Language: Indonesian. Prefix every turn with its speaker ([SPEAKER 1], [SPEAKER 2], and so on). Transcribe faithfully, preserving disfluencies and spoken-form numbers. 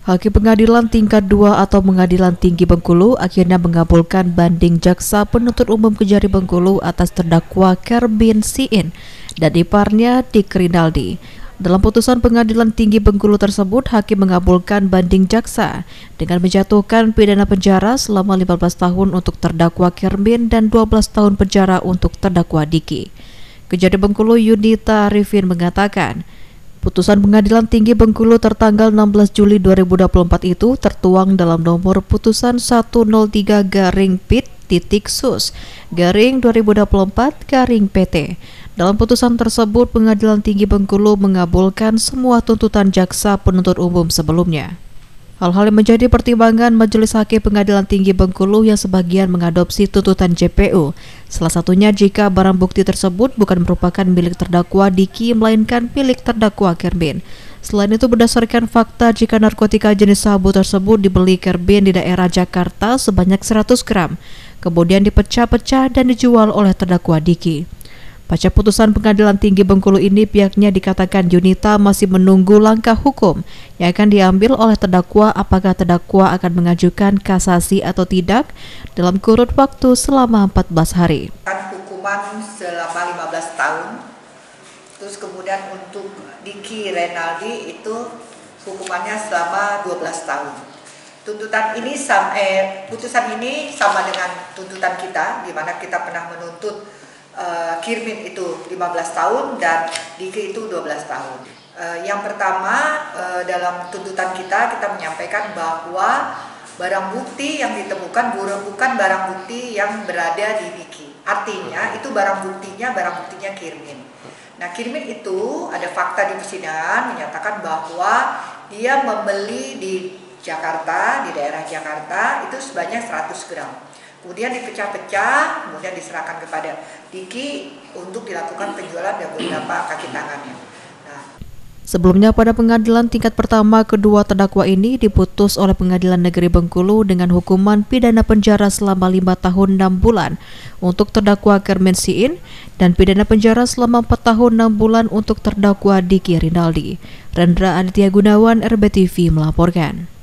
[SPEAKER 1] Hakim Pengadilan Tingkat dua atau Pengadilan Tinggi Bengkulu akhirnya mengabulkan banding jaksa penuntut umum Kejari Bengkulu atas terdakwa Kerbin Siin dan iparnya Dik Rinaldi. Dalam putusan Pengadilan Tinggi Bengkulu tersebut, hakim mengabulkan banding jaksa dengan menjatuhkan pidana penjara selama lima belas tahun untuk terdakwa Kerbin dan dua belas tahun penjara untuk terdakwa Diki. Kejari Bengkulu Yunita Arifin mengatakan, putusan Pengadilan Tinggi Bengkulu tertanggal enam belas Juli dua ribu dua puluh empat itu tertuang dalam nomor putusan seratus tiga garing pit titik sus garing dua ribu dua puluh empat garing P T. Dalam putusan tersebut, Pengadilan Tinggi Bengkulu mengabulkan semua tuntutan jaksa penuntut umum sebelumnya. Hal-hal yang menjadi pertimbangan Majelis Hakim Pengadilan Tinggi Bengkulu yang sebagian mengadopsi tuntutan J P U. Salah satunya jika barang bukti tersebut bukan merupakan milik terdakwa Diki, melainkan milik terdakwa Kerbin. Selain itu, berdasarkan fakta jika narkotika jenis sabu tersebut dibeli Kerbin di daerah Jakarta sebanyak seratus gram, kemudian dipecah-pecah dan dijual oleh terdakwa Diki. Pasca putusan Pengadilan Tinggi Bengkulu ini, pihaknya dikatakan Yunita masih menunggu langkah hukum yang akan diambil oleh terdakwa, apakah terdakwa akan mengajukan kasasi atau tidak dalam kurun waktu selama empat belas hari.
[SPEAKER 2] Hukuman selama lima belas tahun, terus kemudian untuk Diki Rinaldi itu hukumannya selama dua belas tahun. Tuntutan ini sama, eh, putusan ini sama dengan tuntutan kita, di mana kita pernah menuntut Uh, Kerbin itu lima belas tahun dan Diki itu dua belas tahun. Uh, yang pertama, uh, dalam tuntutan kita, kita menyampaikan bahwa barang bukti yang ditemukan bukan barang bukti yang berada di Diki. Artinya itu barang buktinya, barang buktinya Kerbin. Nah, Kerbin itu ada fakta di persidangan menyatakan bahwa dia membeli di Jakarta, di daerah Jakarta itu sebanyak seratus gram. Kemudian dipecah-pecah, kemudian diserahkan kepada Diki untuk dilakukan penjualan dan beberapa kaki tangannya. Nah.
[SPEAKER 1] Sebelumnya pada pengadilan tingkat pertama, kedua terdakwa ini diputus oleh Pengadilan Negeri Bengkulu dengan hukuman pidana penjara selama lima tahun enam bulan untuk terdakwa Kerbin Siin dan pidana penjara selama empat tahun enam bulan untuk terdakwa Diki Rinaldi. Rendra Aditya Gunawan, R B T V melaporkan.